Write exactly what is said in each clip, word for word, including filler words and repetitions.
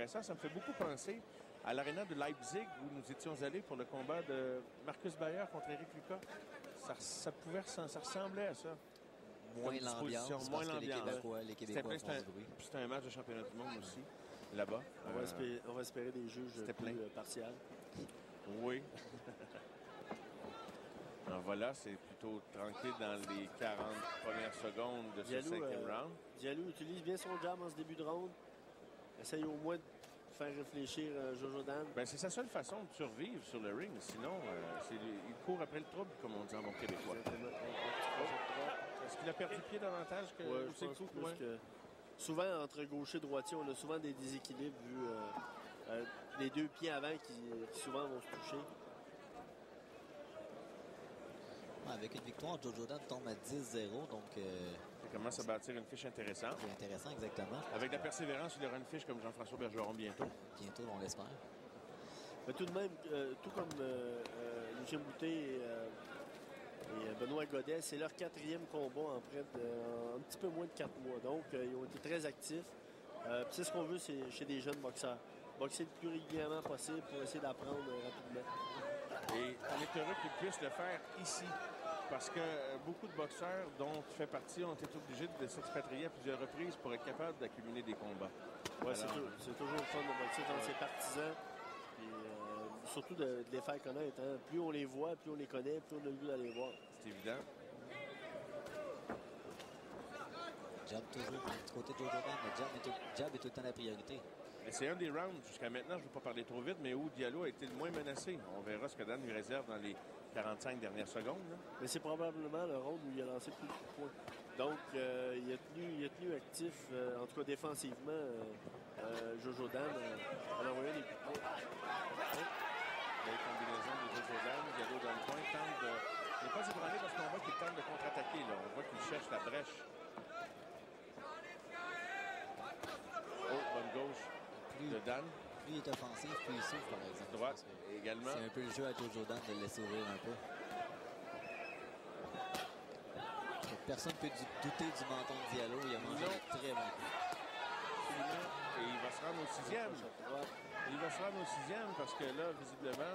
intéressant. Ça me fait beaucoup penser à l'aréna de Leipzig où nous étions allés pour le combat de Marcus Bayer contre Eric Lucas. Ça, ça pouvait, ça, ça ressemblait à ça. Moins l'ambiance, moins l'ambiance. Les Québécois, les Québécois font du bruit. C'était un match de championnat du monde aussi, là-bas. On, euh, va espérer, on va espérer des juges plus plein. Euh, partiels. Oui. Alors voilà, c'est plutôt tranquille dans les quarante premières secondes de Diallo, ce cinquième euh, round. Diallo utilise bien son jab en ce début de round. Essaye au moins de faire réfléchir euh, Jojo Dan. Ben, c'est sa seule façon de survivre sur le ring. Sinon, euh, c'est, il court après le trouble, comme on dit en bon québécois. Est-ce qu'il a perdu pied davantage que ouais, je pense plus ouais. que... Souvent, entre gaucher et droitier, on a souvent des déséquilibres vu euh, euh, les deux pieds avant qui, qui souvent vont se toucher. Avec une victoire, Jojo Dan tombe à dix zéro, donc... Euh, ça commence à bâtir une fiche intéressante. C'est intéressant, exactement. Avec de la persévérance, il aura une fiche comme Jean-François Bergeron bientôt. Bientôt, on l'espère. Mais tout de même, euh, tout comme euh, euh, Lucien Boutet et, euh, et Benoît Godet, c'est leur quatrième combat en près de en un petit peu moins de quatre mois. Donc, euh, ils ont été très actifs. Euh, c'est ce qu'on veut c'est, chez des jeunes boxeurs. Boxer le plus régulièrement possible pour essayer d'apprendre euh, rapidement. Et on est heureux qu'ils puissent le faire ici. Parce que beaucoup de boxeurs dont tu fais partie ont été obligés de s'expatrier à plusieurs reprises pour être capables d'accumuler des combats. Oui, c'est, tout, c'est toujours le fun de boxer dans ouais. ses partisans. Et, euh, surtout de, de les faire connaître. Hein. Plus on les voit, plus on les connaît, plus on a le goût d'aller voir. C'est évident. Jab toujours du côté de Jojo Dan, mais jab est, tout, jab est tout le temps la priorité. Mais c'est un des rounds jusqu'à maintenant, je ne veux pas parler trop vite, mais où Diallo a été le moins menacé. On verra ce que Dan lui réserve dans les quarante-cinq dernières secondes. Là. Mais c'est probablement le round où il a lancé plus de points. Donc, euh, il, a tenu, il a tenu actif, euh, en tout cas défensivement, euh, euh, Jojo Dan euh, en envoyant des coups de poing. Ouais. Belle combinaison de Jojo Dan, Diallo dans le coin, tente de... Il n'est pas ébranlé parce qu'on voit qu'il tente de contre-attaquer. Là. On voit qu'il cherche la brèche. Oh, bonne gauche plus, de Dan. Plus il est offensif, plus il souffre, par exemple. Droite également. C'est un peu le jeu à Jojo Dan de le laisser ouvrir un peu. Personne ne peut douter du menton de Diallo. Il a mangé un très bon coup. Et il va se rendre au sixième. Il va se rendre au sixième parce que là, visiblement,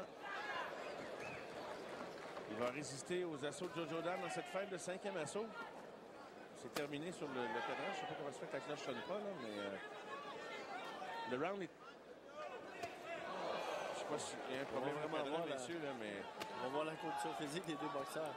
il va résister aux assauts de Jojo Dan dans cette fin de cinquième assaut. C'est terminé sur le, le cadran. Je ne sais pas comment ça fait que la cloche ne sonne pas, là, mais euh, le round est... Je ne sais pas s'il y a un problème vraiment cadran, voir messieurs, la... là, mais... On va voir la condition physique des deux boxeurs.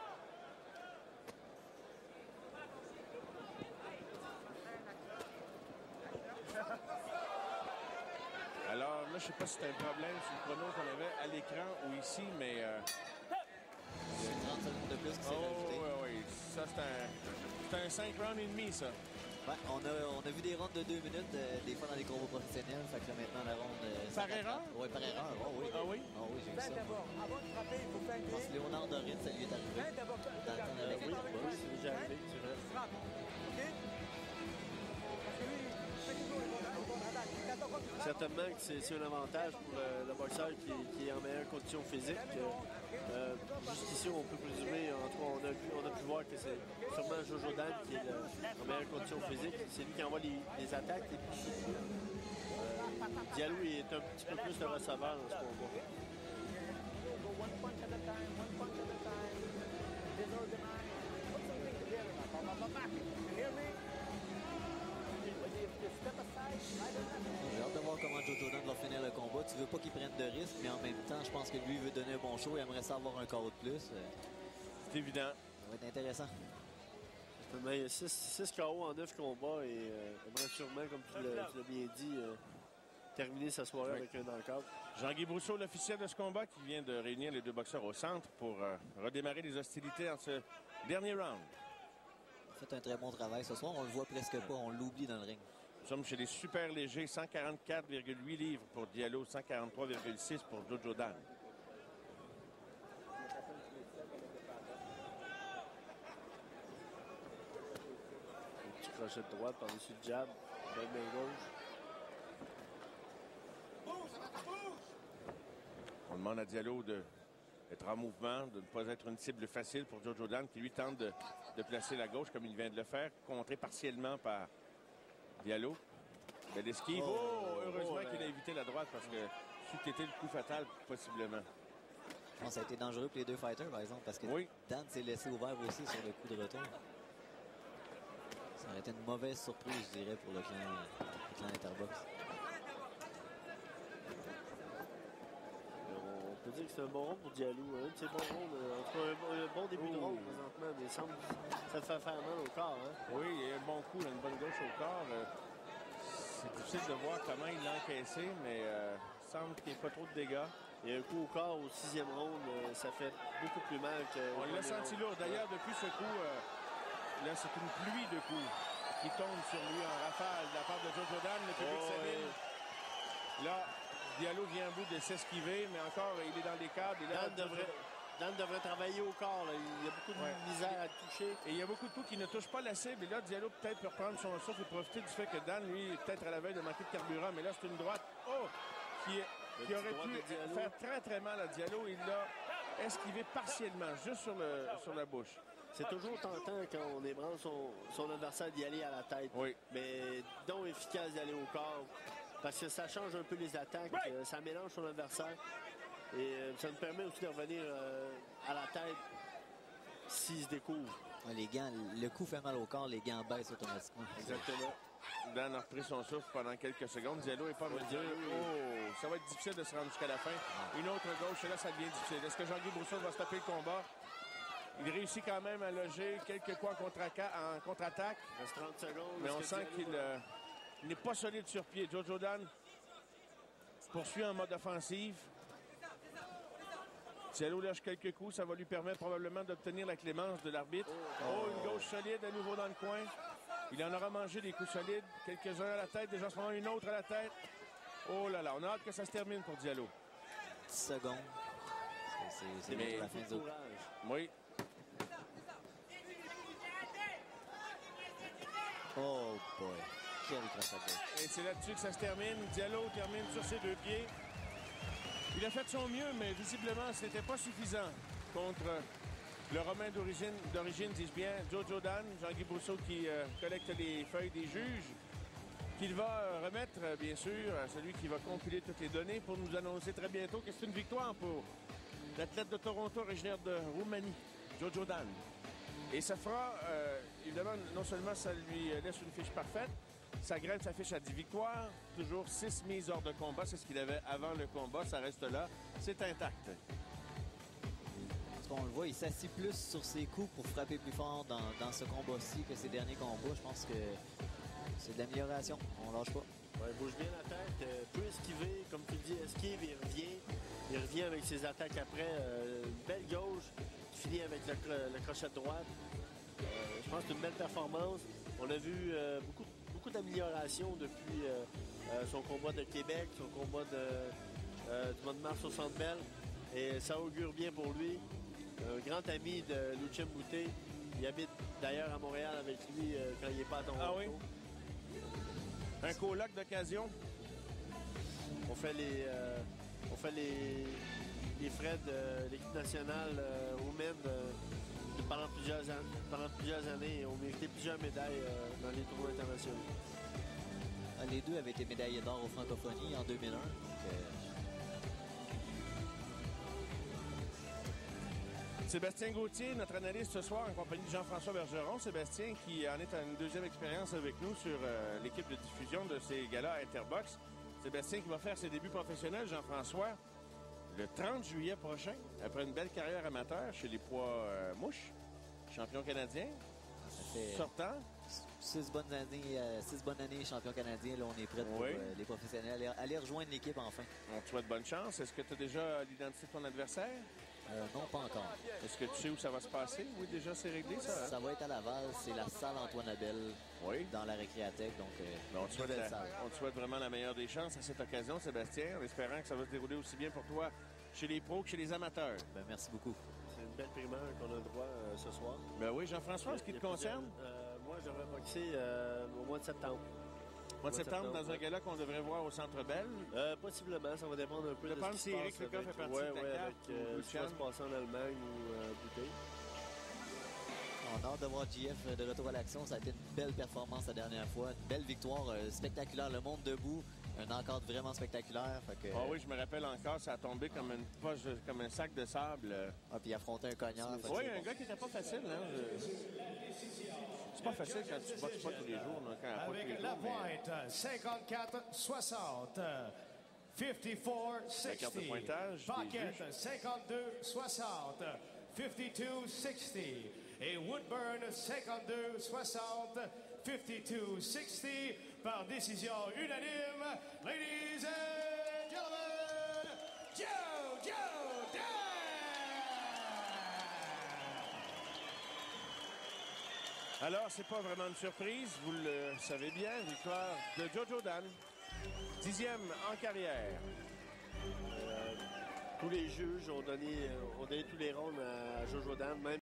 Alors, là, je ne sais pas si c'est un problème sur le chrono qu'on avait à l'écran ou ici, mais... Euh... Il y a trente secondes de plus qui s'est oh, rajouté. Oui, oui. Ça, c'est un, c'est un cinq rounds et demi, ça. Ouais, on, a, on a vu des rondes de deux minutes, euh, des fois dans les combats professionnels. Fait que là, maintenant, la ronde... Euh, par erreur? Oui, par erreur. Oh, oui. Ah oui? Ah oui, j'ai vu ça. D'abord, avant de frapper, il faut faire Je pense que Léonard Dorine, ça lui est arrivé. Ben, d'abord, dans le temps avec oui, oui, c'est déjà arrivé. C'est vrai. frappe. OK? Parce que lui, certainement que c'est, c'est un avantage pour le, le boxeur qui, qui est en meilleure condition physique. Euh, Jusqu'ici, on peut présumer, en tout cas, on a, vu, on a pu voir que c'est sûrement Jojo Dan qui est le, en meilleure condition physique. C'est lui qui envoie les, les attaques les plus soutenues. Euh, Diallo est un petit peu plus le receveur dans ce combat. J'ai hâte de voir comment Jojo Dan va finir le combat. Tu veux pas qu'il prenne de risques, mais en même temps, je pense que lui veut donner un bon show. Il aimerait ça avoir un K O de plus. C'est évident. Ça va être intéressant. Mais six K O en neuf combats et euh, aimerait sûrement, comme tu l'as, tu l'as bien dit, euh, terminer sa soirée oui. avec un knockout. Jean-Guy Brousseau, l'officiel de ce combat, qui vient de réunir les deux boxeurs au centre pour euh, redémarrer les hostilités en ce dernier round. Fait un très bon travail ce soir. On le voit presque pas. On l'oublie dans le ring. Nous sommes chez les super légers. cent quarante-quatre virgule huit livres pour Diallo. cent quarante-trois virgule six pour Jojo Dan. Un petit crochet de droite par-dessus le jab. Belle main gauche. On demande à Diallo de... être en mouvement, de ne pas être une cible facile pour Jojo Dan, qui lui tente de, de placer la gauche comme il vient de le faire, contré partiellement par Diallo. Belle esquive. Oh, oh heureusement oh, qu'il a évité éviter la droite parce que c'eût été le coup fatal, possiblement. Bon, ça a été dangereux pour les deux fighters, par exemple, parce que oui. Dan s'est laissé ouvert aussi sur le coup de retour. Ça aurait été une mauvaise surprise, je dirais, pour le clan, le clan Interbox. On peut dire que c'est un bon round pour Diallo. Un de ses bons rounds. En tout cas, un, un bon début oh. de round présentement, mais semble, ça te fait faire mal au corps. Hein? Oui, il y a un bon coup, une bonne gauche au corps. C'est difficile de voir comment il l'a encaissé, mais euh, il semble qu'il n'y ait pas trop de dégâts. Il y a un coup au corps au sixième round, ça fait beaucoup plus mal que... On l'a senti lourd. D'ailleurs, depuis ce coup, euh, là, c'est une pluie de coups qui tombe sur lui en rafale de la part de Jojo Dan. Le public oh, s'abîme. Oui. Là, Diallo vient à bout de s'esquiver, mais encore, il est dans les cadres. Dan, devrait, Dan devrait travailler au corps. Là. Il y a beaucoup de ouais. misère à toucher. Et il y a beaucoup de coups qui ne touchent pas la cible. Et là, Diallo peut-être peut reprendre son souffle et profiter du fait que Dan, lui, est peut-être à la veille de manquer de carburant. Mais là, c'est une droite oh, qui, est, qui aurait pu faire très, très mal à Diallo. Il l'a esquivé partiellement, juste sur, le, sur la bouche. C'est toujours tentant quand on ébranle son, son adversaire d'y aller à la tête. Oui. Mais donc efficace d'aller au corps. Parce que ça change un peu les attaques. Right. Euh, ça mélange son adversaire. Et euh, ça nous permet aussi de revenir euh, à la tête s'il se découvre. Les gants, le coup fait mal au corps, les gants baissent automatiquement. Exactement. Dan a repris son souffle pendant quelques secondes. Diallo n'est pas en mesure. Oh, ça va être difficile de se rendre jusqu'à la fin. Une autre gauche, là, ça devient difficile. Est-ce que Jean-Guy Brousseau va se taper le combat? Il réussit quand même à loger quelques coups en contre-attaque. Contre Il reste trente secondes. Mais on sent qu'il euh, n'est pas solide sur pied. Jojo Dan poursuit en mode offensif. Diallo lâche quelques coups. Ça va lui permettre probablement d'obtenir la clémence de l'arbitre. Oh, oh, une gauche solide à nouveau dans le coin. Il en aura mangé des coups solides. Quelques-uns à la tête. Déjà en ce moment, une autre à la tête. Oh là là, on a hâte que ça se termine pour Diallo. dix secondes. C'est mais la fin du oui. Oh boy. Quel crochet. Et c'est là-dessus que ça se termine. Diallo termine sur ses deux pieds. Il a fait de son mieux, mais visiblement, ce n'était pas suffisant contre le Romain d'origine, d'origine, disent bien, Jojo Dan, Jean-Guy Brousseau qui euh, collecte les feuilles des juges, qu'il va euh, remettre, euh, bien sûr, à celui qui va compiler toutes les données pour nous annoncer très bientôt que c'est une victoire pour l'athlète de Toronto, originaire de Roumanie, Jojo Dan. Et ça fera, euh, évidemment, non seulement ça lui laisse une fiche parfaite, ça grève sa fiche à dix victoires, toujours six mises hors de combat, c'est ce qu'il avait avant le combat, ça reste là, c'est intact. On le voit, il s'assit plus sur ses coups pour frapper plus fort dans, dans ce combat-ci que ses derniers combats. Je pense que c'est de l'amélioration, on lâche pas. Ouais, il bouge bien la tête, euh, peut esquiver, comme tu dis, esquive, il revient. Il revient avec ses attaques après. Euh, une belle gauche qui finit avec le, le crochet de droite. Euh, je pense que c'est une belle performance. On a vu euh, beaucoup, beaucoup d'amélioration depuis euh, euh, son combat de Québec, son combat de, euh, du mois de mars au Centre Bell. Et ça augure bien pour lui. Un grand ami de Lucien Boutet. Il habite d'ailleurs à Montréal avec lui euh, quand il n'est pas à Toronto. Ah oui? Un coloc d'occasion. On fait les, euh, on fait les, les frais de l'équipe nationale euh, women euh, pendant, plusieurs an pendant plusieurs années. On méritait plusieurs médailles euh, dans les tournois internationaux. Les deux avaient été médaillés d'or aux Francophonies en deux mille un. Donc, euh... Sébastien Gauthier, notre analyste ce soir en compagnie de Jean-François Bergeron. Sébastien qui en est à une deuxième expérience avec nous sur euh, l'équipe de diffusion de ces galas Interbox. Sébastien qui va faire ses débuts professionnels, Jean-François, le trente juillet prochain, après une belle carrière amateur chez les poids euh, mouches, champion canadien, fait sortant. Six bonnes années, euh, six bonnes années champion canadien. Là, on est prêt pour oui. euh, les professionnels aller, aller rejoindre l'équipe enfin. On te souhaite bonne chance. Est-ce que tu as déjà l'identité de ton adversaire? Euh, non, pas encore. Est-ce que tu sais où ça va se passer? Oui, déjà, c'est réglé, ça? Hein? Ça va être à Laval. C'est la salle Antoine Abel oui. dans la Récréathèque. Donc, euh, on, te souhaite la, on te souhaite vraiment la meilleure des chances à cette occasion, Sébastien, en espérant que ça va se dérouler aussi bien pour toi chez les pros que chez les amateurs. Ben, merci beaucoup. C'est une belle primeur qu'on a le droit euh, ce soir. Ben oui, Jean-François, ce qui te concerne? Euh, moi, je devrais boxer euh, au mois de septembre. Au mois de septembre, septembre dans ouais. un gala qu'on devrait voir au Centre Bell? Euh, possiblement, ça va dépendre un peu de ce qui se si passe. Éric Lecoq fait partie ouais, de ta ouais, carte avec euh, ce qui va se passer en Allemagne ou euh, Bouteille. On a hâte de voir J F de retour à l'action. Ça a été une belle performance la dernière fois. Une belle victoire euh, spectaculaire. Le monde debout. un encadre vraiment spectaculaire. Fait que, Ah oui, je me rappelle encore, ça a tombé comme une poche, de- comme un sac de sable. ah, puis il affrontait un cognard. fait que Oui, c'est un bon. gars qui était pas facile. Hein? Je- C'est pas facile quand tu boxes pas tous les jours. Là, quand pas tous les Avec jours, la mais- pointe, cinquante-quatre soixante. cinquante-quatre La carte de pointage soixante. des Paquette, juges. cinquante-deux soixante. cinquante-deux soixante. Et Woodburn, cinquante-deux soixante. cinquante-deux soixante. Par décision unanime. Ladies and gentlemen, JoJo Dan! Alors, c'est pas vraiment une surprise, vous le savez bien, victoire de Jojo Dan. Dixième en carrière. Tous les juges ont donné, euh, ont donné tous les rounds à Jojo Dan, même